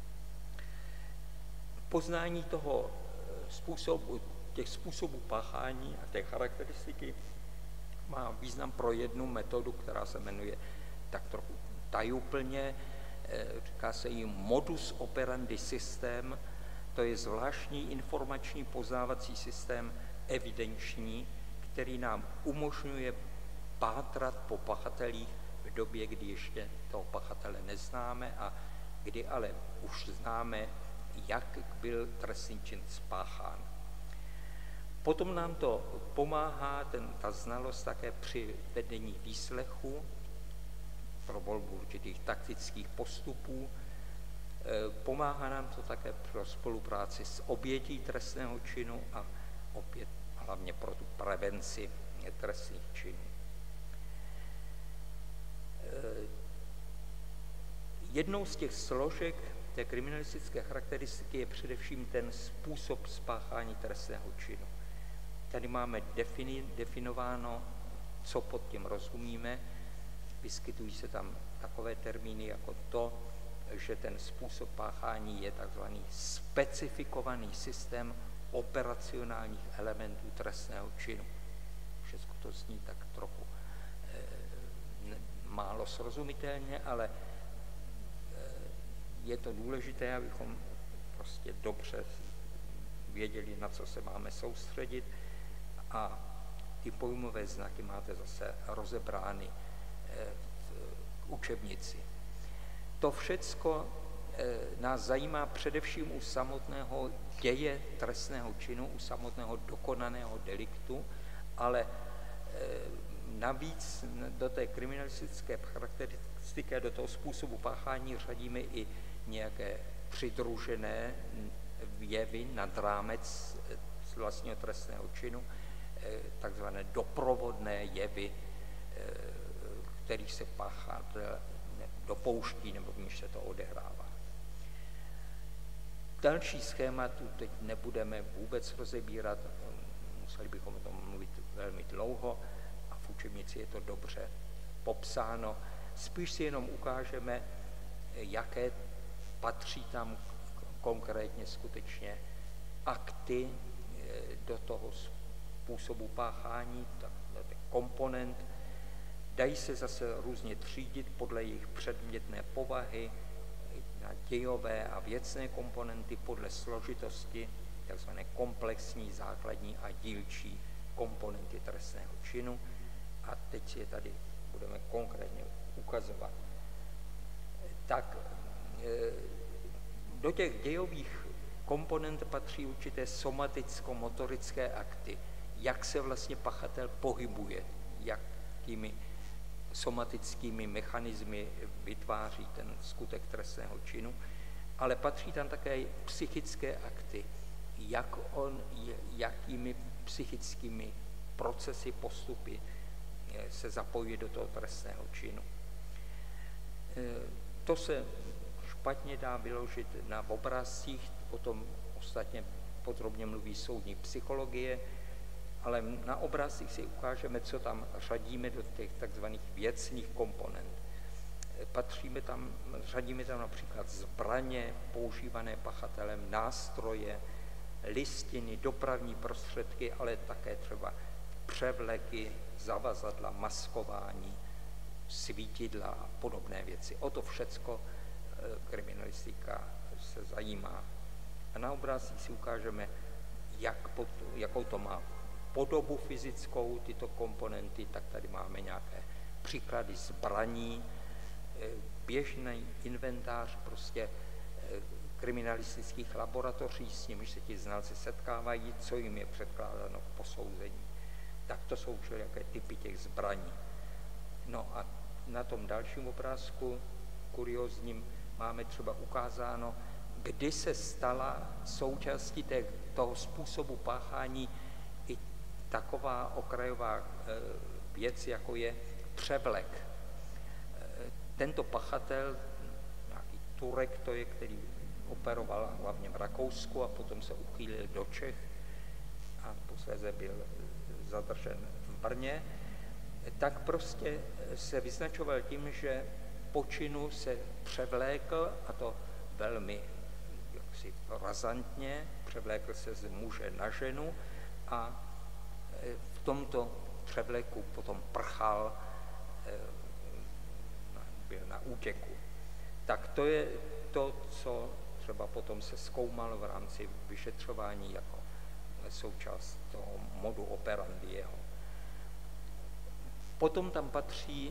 Poznání toho způsobu, těch způsobů páchání a té charakteristiky má význam pro jednu metodu, která se jmenuje tak trochu tajuplně, říká se jí modus operandi systém, to je zvláštní informační poznávací systém evidenční, který nám umožňuje pátrat po pachatelích v době, kdy ještě toho pachatele neznáme a kdy ale už známe, jak byl trestný čin spáchán. Potom nám to pomáhá, ten, ta znalost také při vedení výslechu, pro volbu určitých taktických postupů. Pomáhá nám to také pro spolupráci s obětí trestného činu a opět hlavně pro tu prevenci trestných činů. Jednou z těch složek té kriminalistické charakteristiky je především ten způsob spáchání trestného činu. Tady máme defini, definováno, co pod tím rozumíme. Vyskytují se tam takové termíny jako to, že ten způsob páchání je takzvaný specifikovaný systém operacionálních elementů trestného činu. Všechno to zní tak trochu e, málo srozumitelně, ale e, je to důležité, abychom prostě dobře věděli, na co se máme soustředit, a ty pojmové znaky máte zase rozebrány v učebnici. To všecko nás zajímá především u samotného děje trestného činu, u samotného dokonaného deliktu, ale navíc do té kriminalistické charakteristiky, do toho způsobu páchání řadíme i nějaké přidružené jevy nad rámec vlastního trestného činu, takzvané doprovodné jevy, kterých se páchatel dopouští nebo v níž se to odehrává. Další schématu teď nebudeme vůbec rozebírat, museli bychom o tom mluvit velmi dlouho a v učebnici je to dobře popsáno. Spíš si jenom ukážeme, jaké patří tam konkrétně skutečně akty do toho způsobu páchání, tak komponent. Dají se zase různě třídit podle jejich předmětné povahy, na dějové a věcné komponenty podle složitosti, takzvané komplexní, základní a dílčí komponenty trestného činu. A teď si je tady budeme konkrétně ukazovat. Tak do těch dějových komponent patří určité somaticko-motorické akty, jak se vlastně pachatel pohybuje, jakými somatickými mechanismy vytváří ten skutek trestného činu, ale patří tam také psychické akty, jak on, jakými psychickými procesy, postupy se zapojí do toho trestného činu. To se špatně dá vyložit na obrázcích, o tom ostatně podrobně mluví soudní psychologie, ale na obrázcích si ukážeme, co tam řadíme do těch takzvaných věcných komponent. Patříme tam, řadíme tam například zbraně používané pachatelem, nástroje, listiny, dopravní prostředky, ale také třeba převleky, zavazadla, maskování, svítidla a podobné věci. O to všecko kriminalistika se zajímá. A na obrázcích si ukážeme, jak, jakou to má podobu fyzickou, tyto komponenty, tak tady máme nějaké příklady zbraní, běžný inventář prostě kriminalistických laboratoří, s nimiž se ti znalci setkávají, co jim je předkládáno k posouzení. Tak to jsou všelijaké typy těch zbraní. No a na tom dalším obrázku, kuriózním, máme třeba ukázáno, kdy se stala součástí té, toho způsobu páchání i taková okrajová věc, jako je převlek. Tento pachatel, nějaký Turek to je, který operoval hlavně v Rakousku a potom se uchýlil do Čech a posléze byl zadržen v Brně, tak prostě se vyznačoval tím, že po činu se převlékl, a to velmi jaksi razantně, převlékl se z muže na ženu a v tomto převléku potom prchal, byl na útěku. Tak to je to, co třeba potom se zkoumalo v rámci vyšetřování jako součást toho modu operandi jeho. Potom tam patří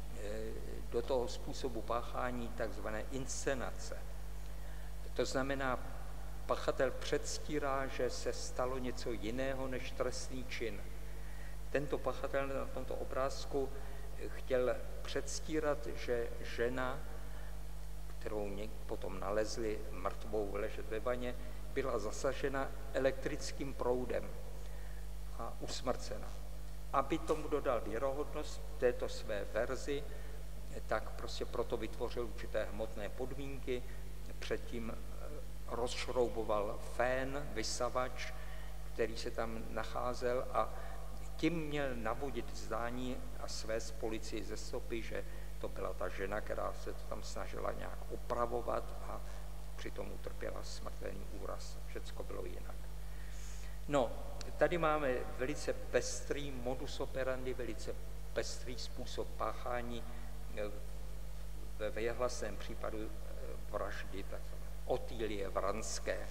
do toho způsobu páchání takzvané inscenace. To znamená, pachatel předstírá, že se stalo něco jiného než trestný čin. Tento pachatel na tomto obrázku chtěl předstírat, že žena, kterou potom nalezli mrtvou ležet ve vaně, byla zasažena elektrickým proudem a usmrcena. Aby tomu dodal věrohodnost této své verzi, tak prostě proto vytvořil určité hmotné podmínky, předtím rozšrouboval fén, vysavač, který se tam nacházel a tím měl navodit zdání a svést policii ze stopy, že to byla ta žena, která se to tam snažila nějak opravovat a přitom utrpěla smrtelný úraz. Všecko bylo jinak. No, tady máme velice pestrý modus operandi, velice pestrý způsob páchání ve věhlasném případu vraždy, takzvané Otýlie Vranské,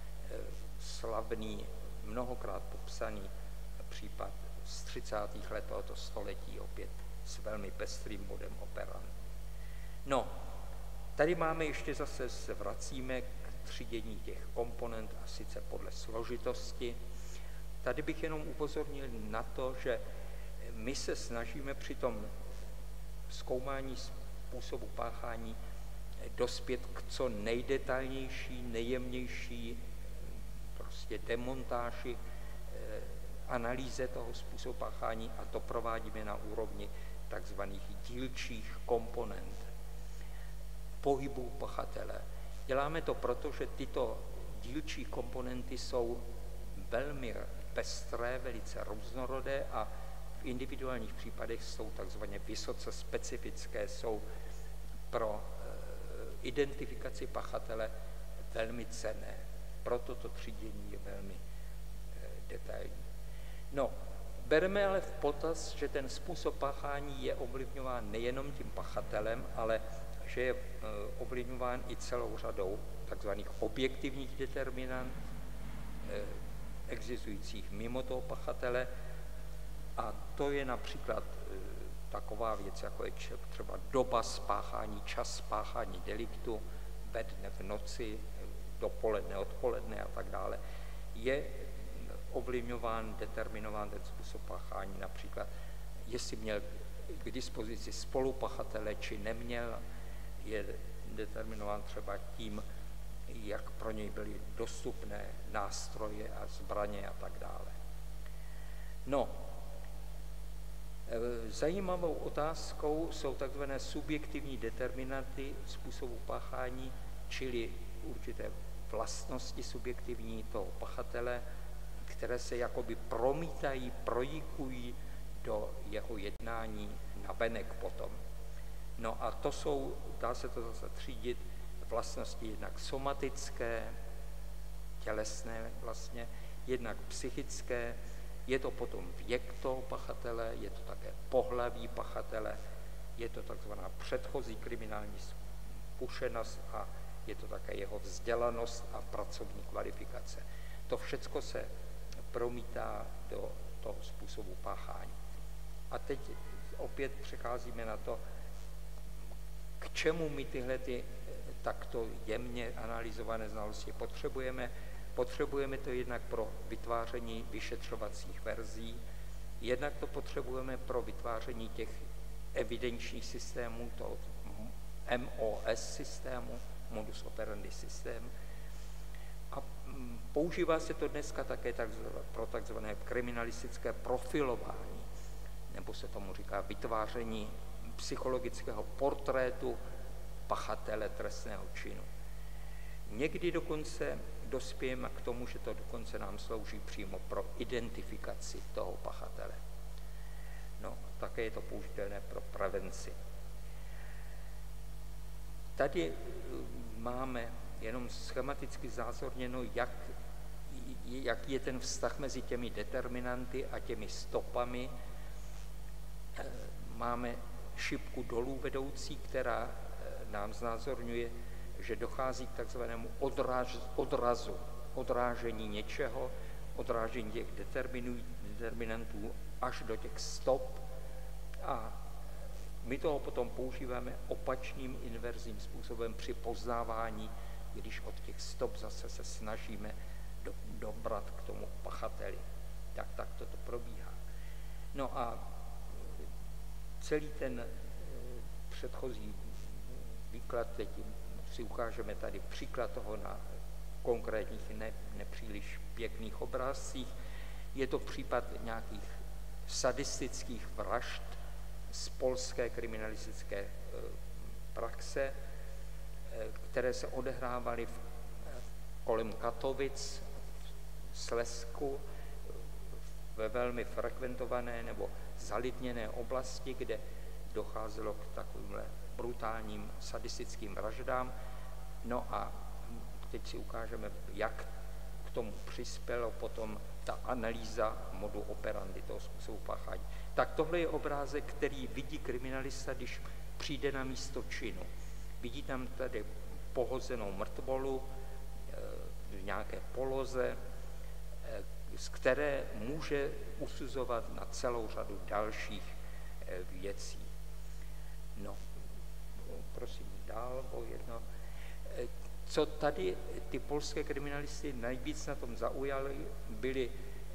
slavný, mnohokrát popsaný případ z třicátých let tohoto století, opět s velmi pestrým modem operandi. No, tady máme ještě zase, se vracíme k třídění těch komponent, a sice podle složitosti. Tady bych jenom upozornil na to, že my se snažíme při tom zkoumání způsobu páchání dospět k co nejdetailnější, nejjemnější prostě demontáži, analýze toho způsobu páchání, a to provádíme na úrovni takzvaných dílčích komponent pohybů pachatele. Děláme to proto, že tyto dílčí komponenty jsou velmi pestré, velice různorodé a v individuálních případech jsou takzvaně vysoce specifické, jsou pro identifikaci pachatele velmi cenné. Proto to třídění je velmi detailní. No, bereme ale v potaz, že ten způsob páchání je ovlivňován nejenom tím pachatelem, ale že je ovlivňován i celou řadou takzvaných objektivních determinant, existujících mimo toho pachatele, a to je například taková věc, jako je třeba doba spáchání, čas spáchání deliktu, ve dne, v noci, dopoledne, odpoledne a tak dále, je ovlivňován, determinován ten způsob páchání, například jestli měl k dispozici spolupachatele, či neměl, je determinován třeba tím, jak pro něj byly dostupné nástroje a zbraně a tak dále. No, zajímavou otázkou jsou takzvané subjektivní determinanty způsobu páchání, čili určité vlastnosti subjektivní toho pachatele, které se jakoby promítají, projikují do jeho jednání navenek potom. No a to jsou, dá se to zase třídit, vlastnosti jednak somatické, tělesné vlastně, jednak psychické, je to potom věk toho pachatele, je to také pohlaví pachatele, je to takzvaná předchozí kriminální zkušenost a je to také jeho vzdělanost a pracovní kvalifikace. To všecko se promítá do toho způsobu páchání. A teď opět přecházíme na to, k čemu my tyhle ty takto jemně analyzované znalosti potřebujeme. Potřebujeme to jednak pro vytváření vyšetřovacích verzí, jednak to potřebujeme pro vytváření těch evidenčních systémů, toho M O S systému, modus operandi systém. A používá se to dneska také pro takzvané kriminalistické profilování, nebo se tomu říká vytváření psychologického portrétu pachatele trestného činu. Někdy dokonce dospějeme k tomu, že to dokonce nám slouží přímo pro identifikaci toho pachatele. No, také je to použitelné pro prevenci. Tady máme jenom schematicky zázorněno, jak, jak je ten vztah mezi těmi determinanty a těmi stopami. Máme šipku dolů vedoucí, která nám znázorňuje, že dochází k takzvanému odráž, odrazu, odrážení něčeho, odrážení těch determinantů až do těch stop a my toho potom používáme opačným inverzním způsobem při poznávání, když od těch stop zase se snažíme do, dobrat k tomu pachateli. Tak, tak toto probíhá. No a celý ten předchozí výklad, teď si ukážeme tady příklad toho na konkrétních ne, nepříliš pěkných obrázcích. Je to případ nějakých sadistických vražd z polské kriminalistické praxe, které se odehrávaly v, kolem Katovic, v Slezsku, ve velmi frekventované nebo zalidněné oblasti, kde docházelo k takovýmhle brutálním sadistickým vraždám. No a teď si ukážeme, jak k tomu přispělo potom ta analýza modu operandi toho způsobu páchání. Tak tohle je obrázek, který vidí kriminalista, když přijde na místo činu. Vidí tam tady pohozenou mrtvolu v nějaké poloze, z které může usuzovat na celou řadu dalších věcí. No, prosím, dál o jedno. Co tady ty polské kriminalisty nejvíc na tom zaujaly, byly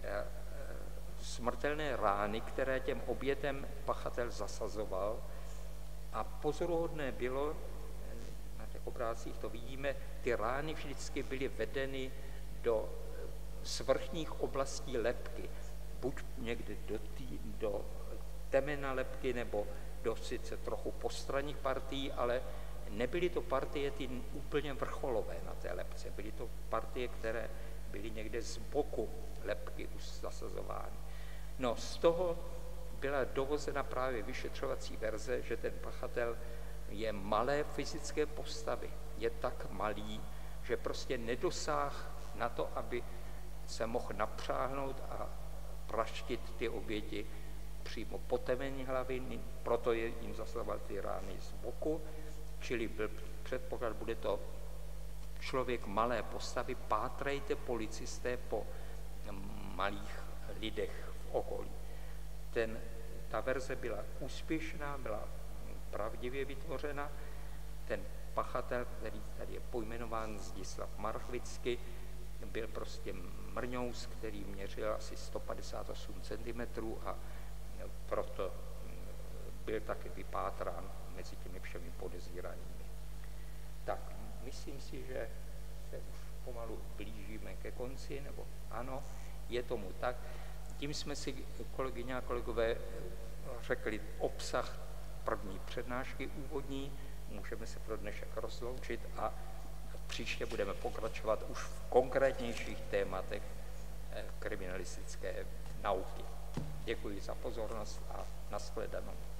smrtelné rány, které těm obětem pachatel zasazoval. A pozoruhodné bylo, na těch obrázcích to vidíme, ty rány vždycky byly vedeny do svrchních oblastí lebky, buď někdy do, tý, do temena lebky, nebo do sice trochu postranních partií, ale nebyly to partie ty úplně vrcholové na té lebce, byly to partie, které byly někde z boku lebky už zasazovány. No, z toho byla dovozena právě vyšetřovací verze, že ten pachatel je malé fyzické postavy, je tak malý, že prostě nedosáhl na to, aby se mohl napřáhnout a praštit ty oběti přímo po temeni hlavy, proto je jim zasazoval ty rány z boku, čili byl předpoklad, bude to člověk malé postavy, pátrejte policisté po malých lidech v okolí. Ten, ta verze byla úspěšná, byla pravdivě vytvořena. Ten pachatel, který tady je pojmenován Zdislav Marchvicky, byl prostě mrňous, který měřil asi sto padesát osm centimetrů a proto byl taky vypátrán mezi těmi všemi podezíranými. Tak, myslím si, že se už pomalu blížíme ke konci, nebo ano, je tomu tak. Tím jsme si, kolegyně a kolegové, řekli obsah první přednášky úvodní, můžeme se pro dnešek rozloučit a příště budeme pokračovat už v konkrétnějších tématech kriminalistické nauky. Děkuji za pozornost a nashledanou.